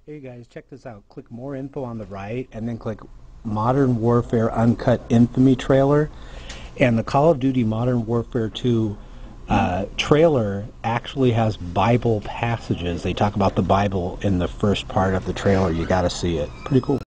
Hey guys, check this out. Click more info on the right and then click Modern Warfare Uncut Infamy trailer. And the Call of Duty Modern Warfare 2 trailer actually has Bible passages. They talk about the Bible in the first part of the trailer. You got to see it. Pretty cool.